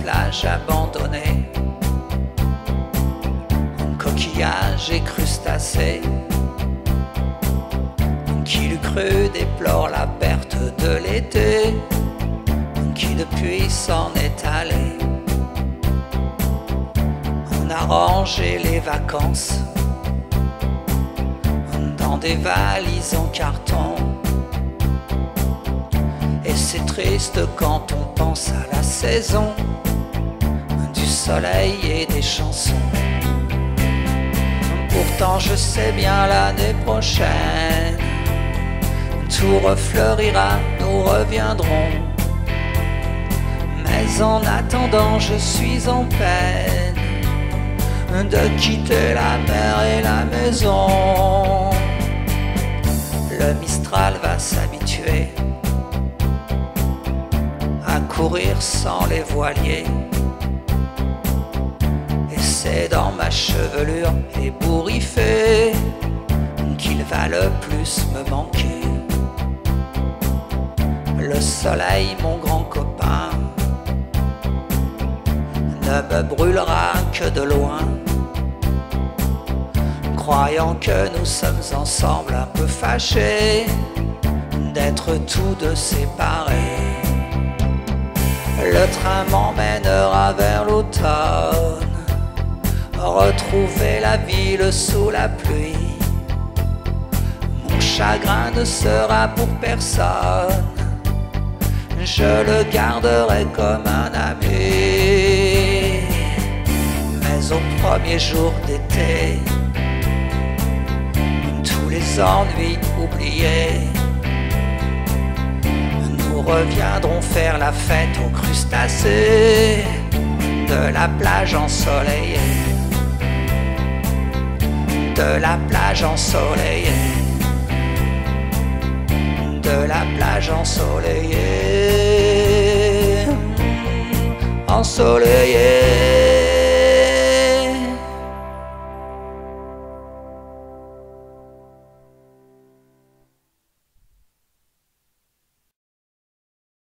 plage abandonnée, coquillages et crustacés. Qui l'eût cru déplore la perte de l'été, qui depuis s'en est allé. On a rangé les vacances dans des valises en carton, et c'est triste quand on pense à la saison du soleil et des chansons. Pourtant je sais bien l'année prochaine tout refleurira, nous reviendrons. Mais en attendant je suis en peine de quitter la mer et la maison. Le Mistral va s'habituer à courir sans les voiliers, et c'est dans ma chevelure ébouriffée qu'il va le plus me manquer. Le soleil, mon grand copain, ne me brûlera que de loin, croyant que nous sommes ensemble un peu fâchés d'être tous deux séparés. Le train m'emmènera vers l'automne, retrouver la ville sous la pluie. Mon chagrin ne sera pour personne, je le garderai comme un ami. Mais au premier jour d'été, tous les ennuis oubliés, nous reviendrons faire la fête aux crustacés de la plage ensoleillée, de la plage ensoleillée, de la plage ensoleillée, ensoleillée.